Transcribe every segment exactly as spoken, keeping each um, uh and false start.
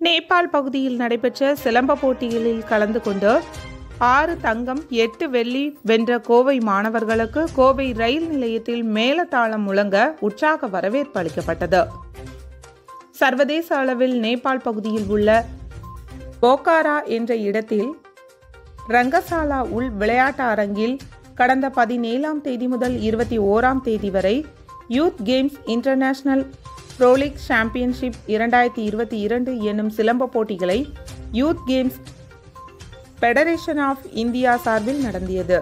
நேபாள் பகுதியில் நடைபெற்ற சிலம்ப போட்டிகளில் கலந்து கொண்டு ஆறு தங்கம் எட்டு வெள்ளி வென்ற கோவை மாணவர்களுக்கு கோவை ரயில் நிலையத்தில் மேளதாளம் முழங்க உற்சாக வரவேற்பு அளிக்கப்பட்டது. சர்வதேச அளவில் நேபாள் பகுதியில் உள்ள போக்காரா என்ற இடத்தில் ரங்கசாலா உள் விளையாட்டு அரங்கில் கடந்த பதினேழாம் தேதி முதல் இருபத்தி ஓராம் தேதி வரை youth games international pro league championship இரண்டாயிரத்தி இருபத்தி இரண்டு என்னும் சிலம்ப போட்டிகளை youth games federation of India சார்பில் நடந்தியது.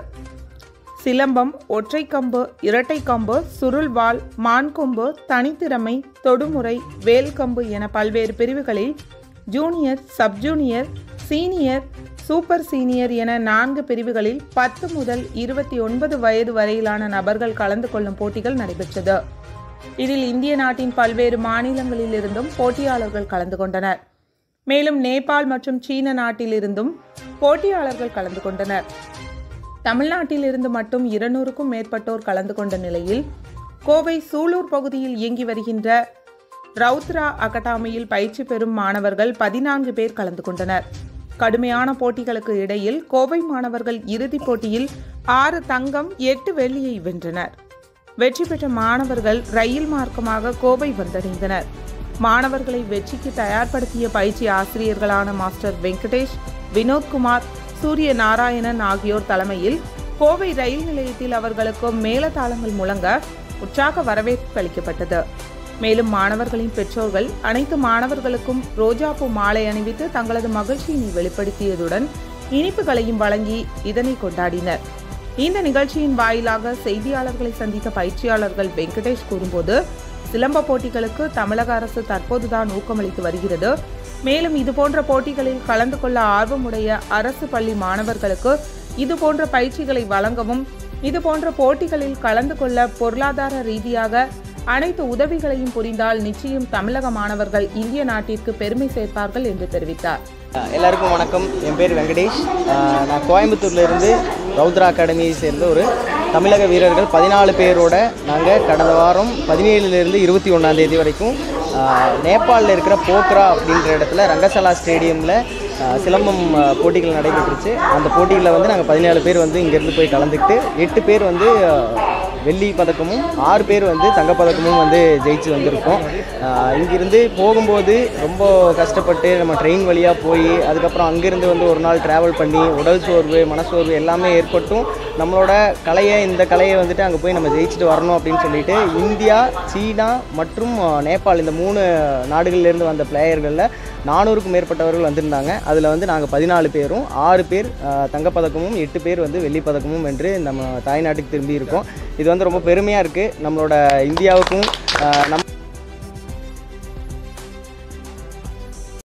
சிலம்பம், ஒற்றைக்கம்பு, இரட்டைக்கம்பு, சுருள்வாள், மான்கொம்பு, தனித்திறமை, தொடுமுறை, வேல்கம்பு என பல்வேறு பிரிவுகளில் junior, sub junior, senior, super senior என நான்கு பிரிவுகளில் பத்து முதல் இருபத்தி ஒன்பது வயது வரையிலான நபர்கள் கலந்து கொள்ளும் போட்டிகள் நடைபெற்றது. இதில் இந்திய நாட்டின் பல்வேறு மாநிலங்களில் இருந்தும் போட்டியாளர்கள் கலந்து கொண்டனர். மேலும் நேபாள் மற்றும் சீன நாட்டிலிருந்தும் போட்டியாளர்கள் கலந்து கொண்டனர். தமிழ்நாட்டில் இருந்து மட்டும் இருநூறுக்கும் மேற்பட்டோர் கலந்து கொண்ட நிலையில் கோவை சூலூர் பகுதியில் இயங்கி வருகின்ற ரவுத்ரா அகாடமியில் பயிற்சி பெறும் மாணவர்கள் பதினான்கு பேர் கலந்து கொண்டனர். கடுமையான போட்டிகளுக்கு இடையில் கோவை மாணவர்கள் இறுதிப் போட்டியில் ஆறு தங்கம் எட்டு வெள்ளியை வென்றனர். வெற்றி பெற்ற மாணவர்கள் ரயில் மார்க்கமாக கோவை வந்தடைந்தனர். மாணவர்களை வெற்றிக்கு தயார்படுத்திய பயிற்சி ஆசிரியர்களான மாஸ்டர் வெங்கடேஷ், வினோத்குமார், சூரிய நாராயணன் ஆகியோர் தலைமையில் கோவை ரயில் நிலையத்தில் அவர்களுக்கு மேளதாளங்கள் முழங்க உற்சாக வரவேற்பு அளிக்கப்பட்டது. மேலும் மாணவர்களின் பெற்றோர்கள் அனைத்து மாணவர்களுக்கும் ரோஜாப்பூ மாலை அணிவித்து தங்களது மகிழ்ச்சியினை வெளிப்படுத்தியதுடன் இனிப்புகளையும் வழங்கி இதனை கொண்டாடினர். இந்த நிகழ்ச்சியின் வாயிலாக செய்தியாளர்களை சந்தித்த பயிற்சியாளர்கள் வெங்கடேஷ் கூறும்போது, சிலம்ப போட்டிகளுக்கு தமிழக அரசு தற்போதுதான் ஊக்கமளித்து வருகிறது. மேலும் இதுபோன்ற போட்டிகளில் கலந்து கொள்ள ஆர்வமுடைய அரசு பள்ளி மாணவர்களுக்கு இதுபோன்ற பயிற்சிகளை வழங்கவும், இதுபோன்ற போட்டிகளில் கலந்து கொள்ள பொருளாதார ரீதியாக அனைத்து உதவிகளையும் புரிந்தால் நிச்சயம் தமிழக மாணவர்கள் இந்திய நாட்டிற்கு பெருமை சேர்ப்பார்கள் என்று தெரிவித்தார். எல்லாருக்கும் வணக்கம். என் பேர் வெங்கடேஷ். நான் கோயம்புத்தூர்லேருந்து ரவுத்ரா அகாடமியை சேர்ந்த ஒரு தமிழக வீரர்கள் பதினாலு பேரோட நாங்கள் கடந்த வாரம் பதினேழுலேருந்து இருபத்தி ஒன்றாம் தேதி வரைக்கும் நேபாளில் இருக்கிற போக்ரா அப்படின்ற இடத்துல ரங்கசாலா ஸ்டேடியமில் சிலம்பம் போட்டிகள் நடைபெற்றுச்சு. அந்த போட்டிகளில் வந்து நாங்கள் பதினேழு பேர் வந்து இங்கேருந்து போய் கலந்துக்கிட்டு எட்டு பேர் வந்து வெள்ளி பதக்கமும் ஆறு பேர் வந்து தங்கப்பதக்கமும் வந்து ஜெயிச்சு வந்திருக்கோம். இங்கிருந்து போகும்போது ரொம்ப கஷ்டப்பட்டு நம்ம ட்ரெயின் வழியாக போய் அதுக்கப்புறம் அங்கேருந்து வந்து ஒரு நாள் ட்ராவல் பண்ணி உடல் சோர்வு, மனசோர்வு எல்லாமே ஏற்பட்டும் நம்மளோட கலையை இந்த கலையை வந்துட்டு அங்கே போய் நம்ம ஜெயிச்சுட்டு வரணும் அப்படின்னு சொல்லிட்டு இந்தியா, சீனா மற்றும் நேபாள் இந்த மூணு நாடுகளிலிருந்து வந்த பிளேயர்களில் நானூறுக்கும் மேற்பட்டவர்கள் வந்திருந்தாங்க. அதில் வந்து நாங்கள் பதினாலு பேரும் ஆறு பேர் தங்கப்பதக்கமும் எட்டு பேர் வந்து வெள்ளி பதக்கமும் வென்று நம்ம தாய்நாட்டுக்கு திரும்பி இருக்கோம். இது வந்து ரொம்ப பெருமையாக இருக்குது. நம்மளோட இந்தியாவுக்கும் நம்